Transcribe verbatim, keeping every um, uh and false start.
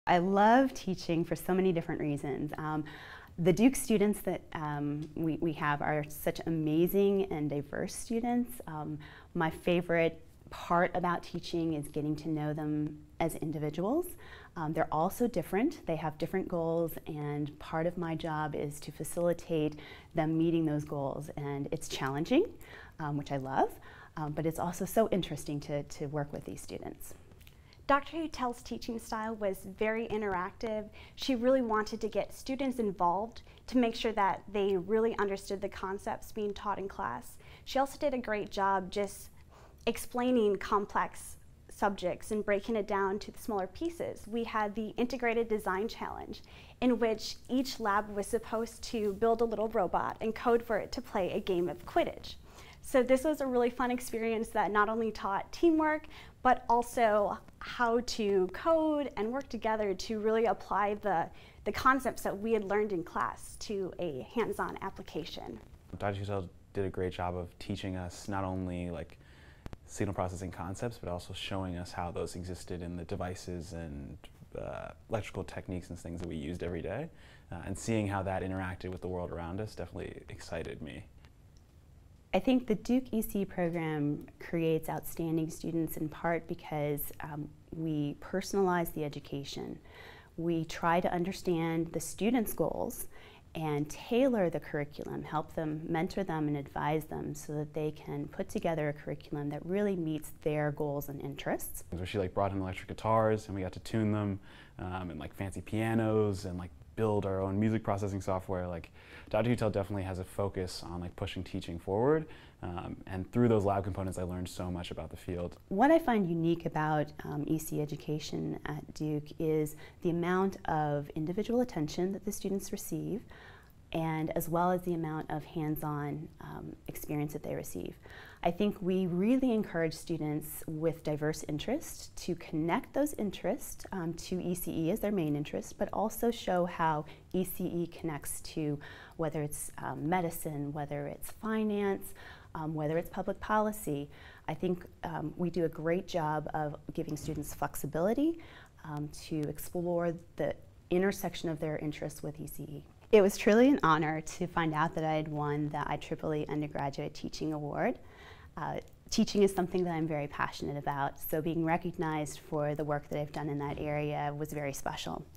I love teaching for so many different reasons. Um, the Duke students that um, we, we have are such amazing and diverse students. Um, my favorite part about teaching is getting to know them as individuals. Um, they're also different. They have different goals, and part of my job is to facilitate them meeting those goals. And it's challenging, um, which I love, um, but it's also so interesting to, to work with these students. Doctor Huettel's teaching style was very interactive. She really wanted to get students involved to make sure that they really understood the concepts being taught in class. She also did a great job just explaining complex subjects and breaking it down to the smaller pieces. We had the Integrated Design Challenge, in which each lab was supposed to build a little robot and code for it to play a game of Quidditch. So this was a really fun experience that not only taught teamwork, but also how to code and work together to really apply the, the concepts that we had learned in class to a hands-on application. Doctor Huettel did a great job of teaching us not only like signal processing concepts, but also showing us how those existed in the devices and uh, electrical techniques and things that we used every day. Uh, and seeing how that interacted with the world around us definitely excited me. I think the Duke E C program creates outstanding students in part because um, we personalize the education. We try to understand the students' goals and tailor the curriculum, help them, mentor them, and advise them so that they can put together a curriculum that really meets their goals and interests. So she like brought in electric guitars, and we got to tune them, um, and like fancy pianos, and like build our own music processing software. Like Doctor Huettel definitely has a focus on like pushing teaching forward, um, and through those lab components I learned so much about the field. What I find unique about um, E C education at Duke is the amount of individual attention that the students receive, and as well as the amount of hands-on um, experience that they receive. I think we really encourage students with diverse interests to connect those interests um, to E C E as their main interest, but also show how E C E connects to whether it's um, medicine, whether it's finance, um, whether it's public policy. I think um, we do a great job of giving students flexibility um, to explore the intersection of their interests with E C E. It was truly an honor to find out that I had won the I triple E Undergraduate Teaching Award. Uh, teaching is something that I'm very passionate about, so being recognized for the work that I've done in that area was very special.